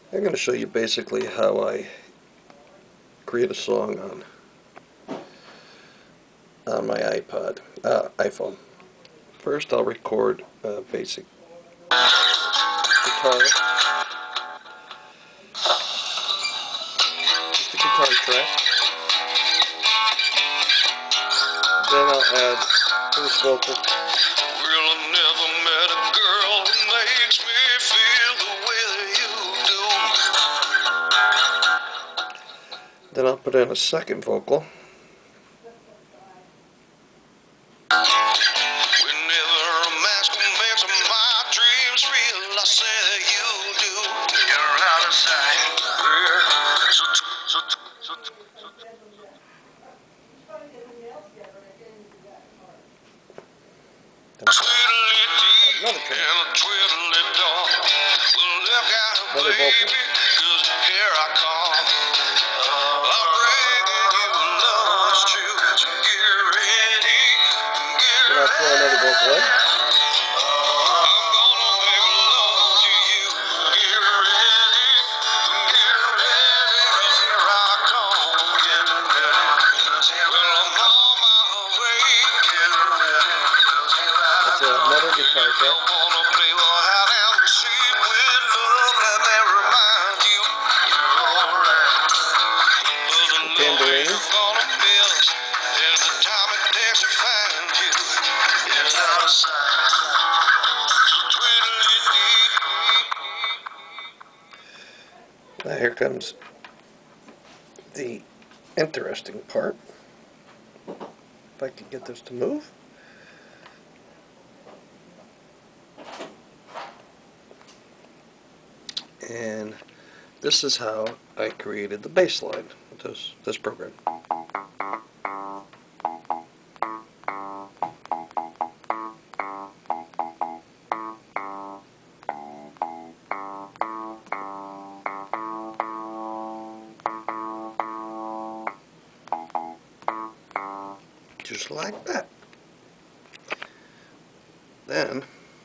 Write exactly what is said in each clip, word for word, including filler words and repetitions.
I'm going to show you basically how I create a song on on my iPod, uh, iPhone. First, I'll record a basic guitar, just a guitar track. Then I'll add first vocal. Well, I never met a girl who makes me feel the way that you do. Then I'll put in a second vocal. Whenever a mask makes my dreams real, I say that you do. You're out of sight. Another track. Another vocal. Here I come. I'm bringing you love's truth. Get ready. Then I'll throw another vocal in. That's another guitar track. Tambourine. Now here comes the interesting part. If I can get this to move. And this is how I created the bass line with this, this program. Just like that. Then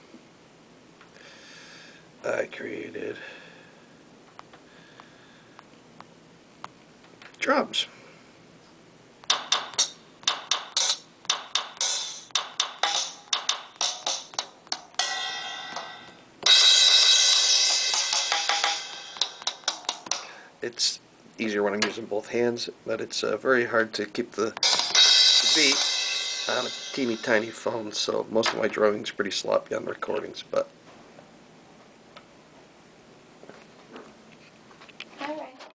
I created drums. It's easier when I'm using both hands, but it's uh, very hard to keep the, the beat on a teeny tiny phone, so most of my drumming's pretty sloppy on recordings, but